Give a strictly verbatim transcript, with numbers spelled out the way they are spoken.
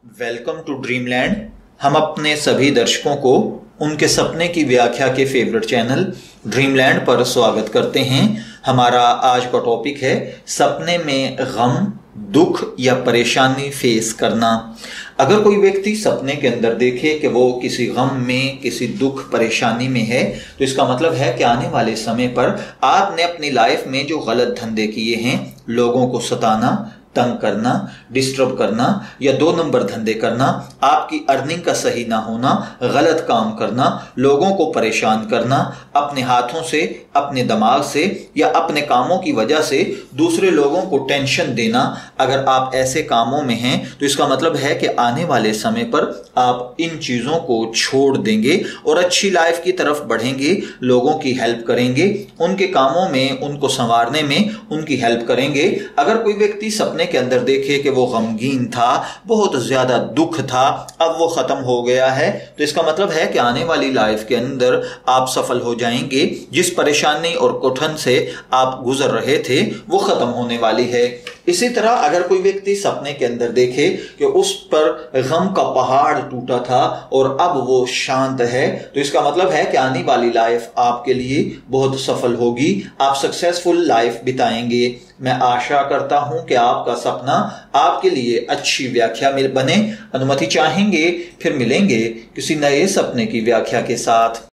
Welcome to dreamland. हम अपने सभी दर्शकों को उनके सपने की व्याख्या के फेवरेट चैनल ड्रीमलैंड पर स्वागत करते हैं। हमारा आज का टॉपिक है सपने में गम, दुख या परेशानी फेस करना। अगर कोई व्यक्ति सपने के अंदर देखे कि वो किसी गम में, किसी दुख परेशानी में है, तो इसका मतलब है कि आने वाले समय पर आपने अपनी लाइफ में जो गलत धंधे किए हैं, लोगों को सताना, तंग करना, डिस्टर्ब करना या दो नंबर धंधे करना, आपकी अर्निंग का सही ना होना, गलत काम करना, लोगों को परेशान करना, अपने हाथों से, अपने दिमाग से या अपने कामों की वजह से दूसरे लोगों को टेंशन देना, अगर आप ऐसे कामों में हैं तो इसका मतलब है कि आने वाले समय पर आप इन चीज़ों को छोड़ देंगे और अच्छी लाइफ की तरफ बढ़ेंगे, लोगों की हेल्प करेंगे, उनके कामों में, उनको संवारने में उनकी हेल्प करेंगे। अगर कोई व्यक्ति सपने के अंदर देखे कि वो गमगीन था, बहुत ज्यादा दुख था, अब वो खत्म हो गया है, तो इसका मतलब है कि आने वाली लाइफ के अंदर आप सफल हो जाएंगे। जिस परेशानी और कुठन से आप गुजर रहे थे वो खत्म होने वाली है। इसी तरह अगर कोई व्यक्ति सपने के अंदर देखे कि उस पर गम का पहाड़ टूटा था और अब वो शांत है, तो इसका मतलब है कि आने वाली लाइफ आपके लिए बहुत सफल होगी, आप सक्सेसफुल लाइफ बिताएंगे। मैं आशा करता हूं कि आपका सपना आपके लिए अच्छी व्याख्या में बने। अनुमति चाहेंगे, फिर मिलेंगे किसी नए सपने की व्याख्या के साथ।